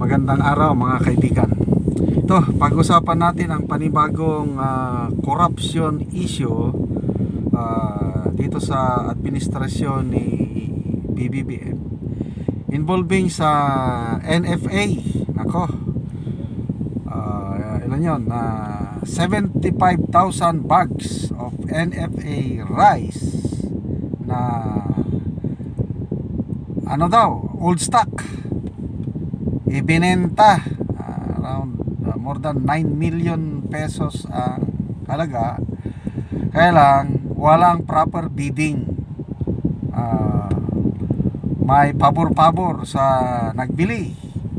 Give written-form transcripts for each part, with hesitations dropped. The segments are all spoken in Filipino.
Magandang araw mga kaibigan. Ito, pag-usapan natin ang panibagong corruption issue dito sa administrasyon ni BBBM involving sa NFA. Nako, ilan yun? 75,000 bags of NFA rice na ano daw, old stock, ibinenta around more than 9 million pesos ang halaga. Kaya lang walang proper bidding. May pabor-pabor sa nagbili.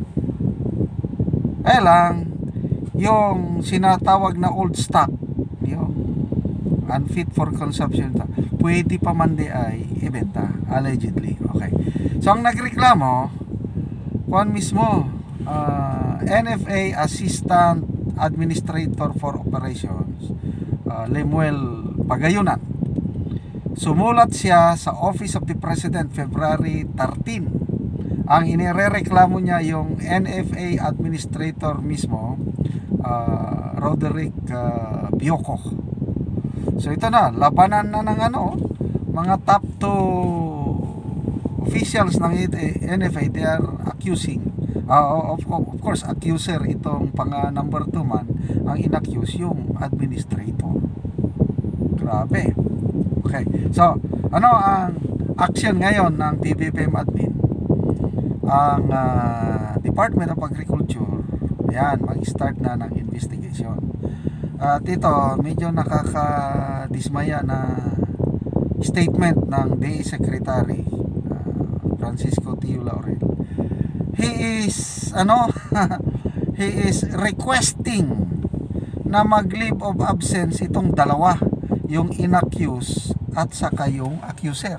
Kaya lang yung sinatawag na old stock, yung unfit for consumption, pwede pa man di ay ibenta allegedly. Okay, so ang nagreklamo kuan mismo, NFA Assistant Administrator for Operations, Lemuel Pagayunan. Sumulat siya sa Office of the President February 13. Ang inirereklamo niya yung NFA Administrator mismo, Roderick Bioco. So ito na, labanan na ng mga top 2 officials ng NFA. They are accusing, of course accuser itong number 2 man, ang inaccuse yung administrator. Grabe. Okay, so ano ang action ngayon ng BBBM admin? Ang Department of Agriculture, yan, mag-start na ng investigation. At ito, medyo nakakadismaya na statement ng DA Secretary Francisco Tio Laurel. He is he is requesting na mag-leave of absence itong dalawa, yung inaccuse at saka yung accuser.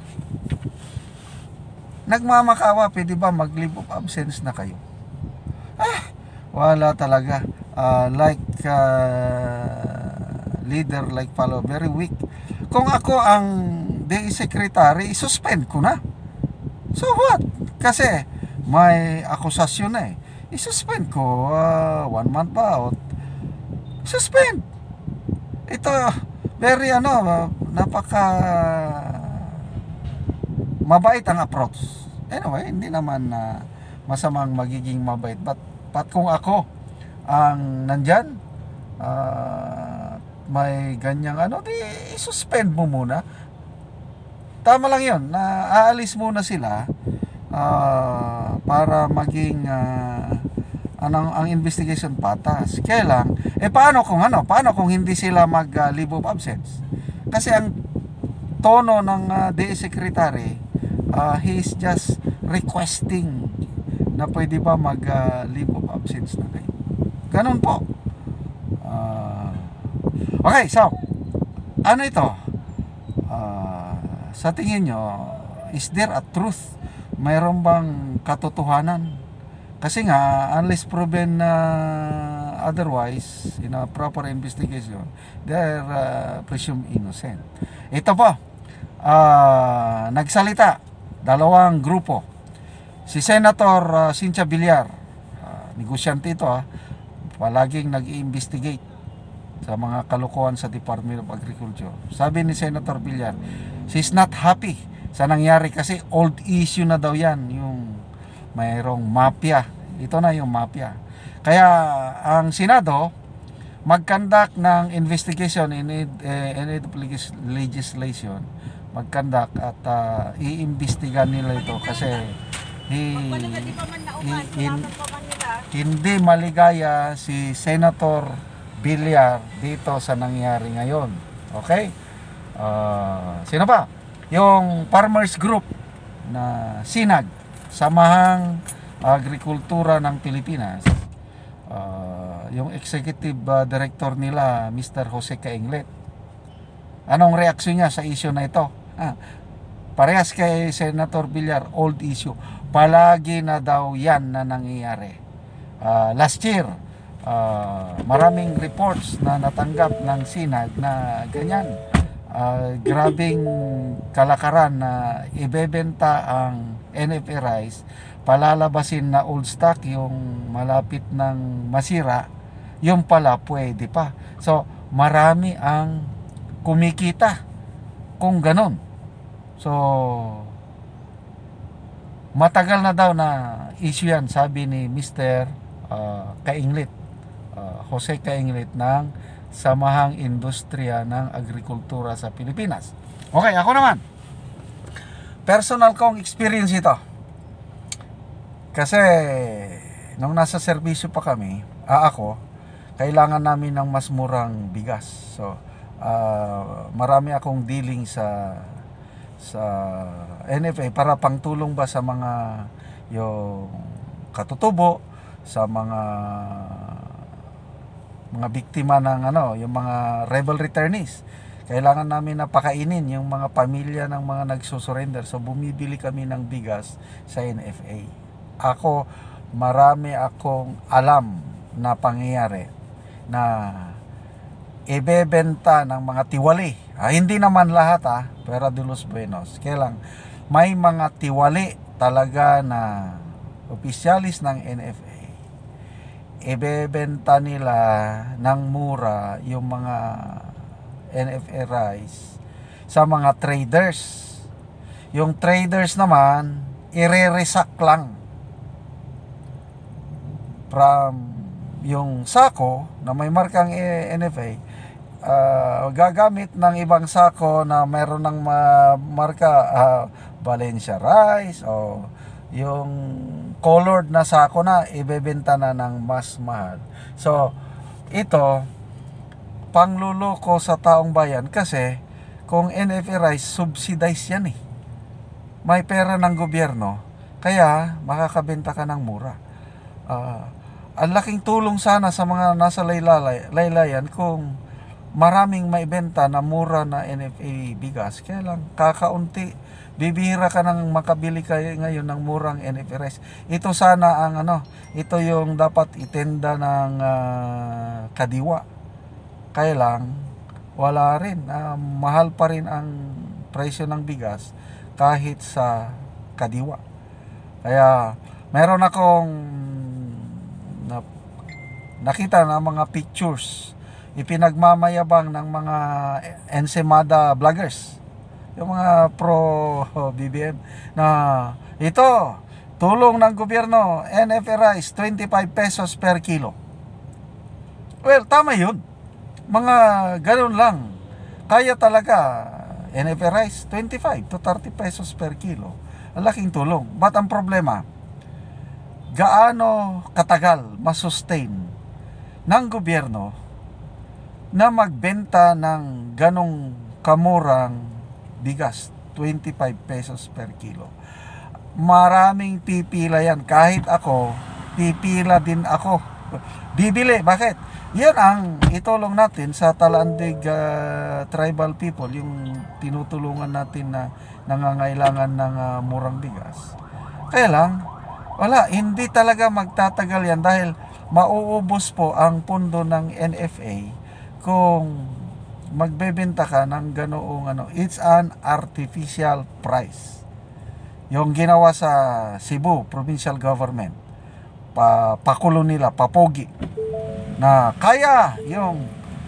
Nagmamakawa, pwede ba mag-leave of absence na kayo? Wala talaga. Leader like Palo, very weak. Kung ako ang DA Secretary, suspend ko na. So what? Kasi may akusasyon na i-suspend ko 1 month pa out. Suspend. Ito very napaka mabait ang approach. Anyway, hindi naman masamang magiging mabait, but kung ako ang nandyan, may ganyang di i-suspend mo muna. Tama lang yun, na aalis muna sila para maging ang investigation patas. Kaya lang, paano kung hindi sila mag-leave of absence? Kasi ang tono ng DA Secretary, he is just requesting na pwede ba mag-leave of absence na kayo. Ganun po. Okay, so ano ito? Sa tingin nyo, is there a truth? Mayroon bang katotohanan? Kasi nga, unless proven otherwise in a proper investigation, they are presumed innocent. Ito po, nagsalita dalawang grupo. Si Senator Cynthia Villar, negosyante ito, palaging nag-i-investigate sa mga kalokohan sa Department of Agriculture. Sabi ni Senator Villar, she's not happy sa nangyari kasi old issue na daw yan, yung mayroong mafia. Ito na yung mafia. Kaya ang Senado mag-conduct ng investigation in need of legislation, mag-conduct at iimbestigan nila ito kasi hindi maligaya si Senator Villar dito sa nangyari ngayon. Okay? Sino pa? Yung farmers group na SINAG, Samahang Agrikultura ng Pilipinas, yung executive director nila, Mr. Jose Cainglet. Anong reaksyon niya sa issue na ito? Parehas kay Senator Villar, old issue. Palagi na daw yan na nangyayari. Last year, maraming reports na natanggap ng SINAG na ganyan. Grabing kalakaran na ibebenta ang NFA rice palalabasin na old stock, yung malapit ng masira, yung pala pwede pa. So marami ang kumikita kung ganon. So matagal na daw na issue yan, sabi ni Mr. Kainglit, Jose Kainglit ng Samahang Industriya ng Agrikultura sa Pilipinas. Okay, ako naman, personal kong experience ito. Kasi nung nasa serbisyo pa kami, ako, kailangan namin ng mas murang bigas. So marami akong dealing sa NFA para pangtulong ba sa mga yung katutubo, sa mga biktima ng yung mga rebel returnees. Kailangan namin na pakainin yung mga pamilya ng mga nagsusurrender. So bumibili kami ng bigas sa NFA. Ako, marami akong alam na pangyayari na ibebenta ng mga tiwali. Hindi naman lahat pero de los buenos. Kaya lang, may mga tiwali talaga na opisyalis ng NFA. Ibebenta nila ng mura yung mga NFA rice sa mga traders. Yung traders naman, ire-resack lang from yung sako na may markang NFA, gagamit ng ibang sako na meron ng marka Valencia rice o yung colored na sako na ibebenta na ng mas mahal. So ito pangluloko sa taong bayan kasi kung NFA rice subsidize yan may pera ng gobyerno kaya makakabenta ka ng mura. Ang laking tulong sana sa mga nasa laylayan kung maraming maibenta na mura na NFA bigas. Kaya lang kakaunti, bibihira ka nang makabili kayo ngayon ng murang NFA rice. Ito sana ang ito yung dapat itenda ng kadiwa. Kaya lang wala rin, mahal pa rin ang presyo ng bigas kahit sa kadiwa. Kaya meron akong nakita na mga pictures ipinagmamayabang ng mga Ensenada vloggers, yung mga pro BBM, na ito tulong ng gobyerno, NFA rice 25 pesos per kilo. Well, tama yun, mga ganun lang kaya talaga. NFA rice 25 to 30 pesos per kilo, ang laking tulong. But ang problema, gaano katagal masustain ng gobyerno na magbenta ng ganong kamurang bigas, 25 pesos per kilo. Maraming pipila yan. Kahit ako, pipila din ako. Bibili. Bakit? Yan ang itulong natin sa Talandig tribal people, yung tinutulungan natin na nangangailangan ng murang bigas. Kaya lang, wala, hindi talaga magtatagal yan dahil mauubos po ang pondo ng NFA kung magbebenta ka ng ganoong it's an artificial price. Yung ginawa sa Cebu provincial government, pakulo nila, papogi, na kaya yung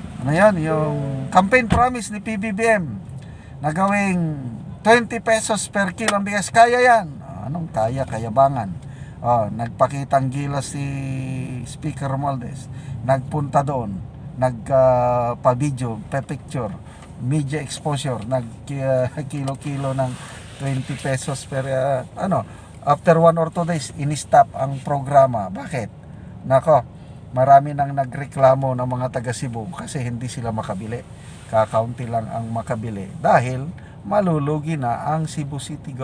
yung campaign promise ni PBBM na gawing 20 pesos per kilo ang bigas, kaya yan. Anong kaya? Kayabangan. Nagpakitang gilas si Speaker Romualdez, nagpunta doon, nagpa-video, pa-picture, media exposure, nag-kilo-kilo ng 20 pesos per after 1 or 2 days in-stop ang programa. Bakit? Nako, marami nang nagreklamo ng mga taga Cebu kasi hindi sila makabili. Kakaunti lang ang makabili dahil malulugi na ang Cebu City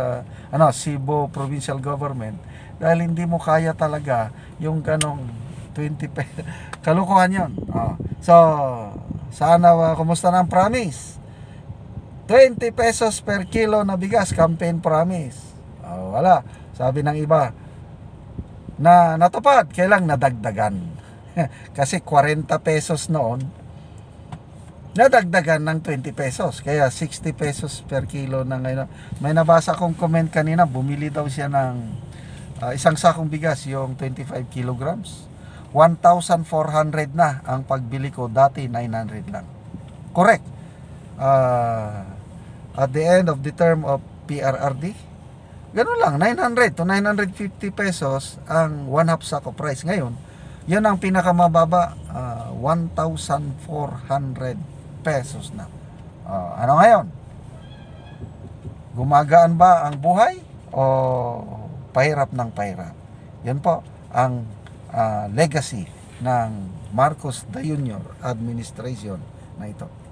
Cebu Provincial Government dahil hindi mo kaya talaga yung ganong 20 pesos. Kalukuhan yun. So, sana kumusta na ang promise? 20 pesos per kilo na bigas, campaign promise. Wala. Sabi ng iba, na natupad, kailang nadagdagan. Kasi 40 pesos noon, nadagdagan ng 20 pesos. Kaya 60 pesos per kilo na ngayon. May nabasa akong comment kanina, bumili daw siya ng isang sakong bigas, yung 25 kilograms, 1,400 na ang pagbili ko, dati 900 lang. Correct. At the end of the term of PRRD, ganun lang, 900 to 950 pesos ang 1/2 sack of rice. Ngayon, yun ang pinakamababa, 1,400 pesos na. Ano ngayon? Gumagaan ba ang buhay o pahirap ng pahirap? Yan po ang legacy ng Marcos Jr. administration na ito.